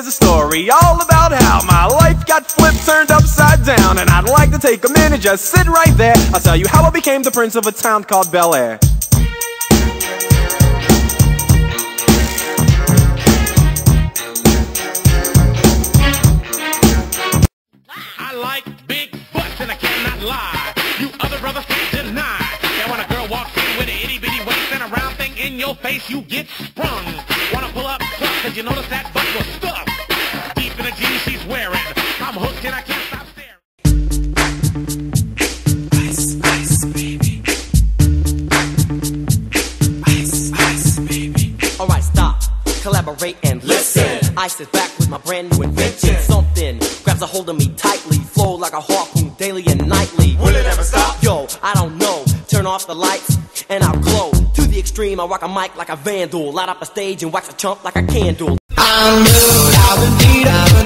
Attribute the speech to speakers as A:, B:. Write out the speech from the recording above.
A: is a story all about how my life got flipped, turned upside down. And I'd like to take a minute, just sit right there. I'll tell you how I became the prince of a town called Bel Air.
B: I like big butts and I cannot lie. You other brothers can't deny that when a girl walks in with an itty-bitty waist and a round thing in your face, you get sprung. Wanna pull up tough cause you notice that butt was stuffed deep in the jeans she's wearing. I'm hooked and I can't stop staring.
C: Ice, ice, baby. Ice, ice, baby.
D: Alright, stop, collaborate and listen. Ice is back with my brand new invention. Something grabs a hold of me tightly, flow like a harpoon daily and nightly.
C: Will it ever stop?
D: Yo, I don't know. Turn off the lights and I'll glow. To the extreme, I rock a mic like a vandal. Light up a stage and wax a chump like a candle.
C: I'm new, I've been beat up.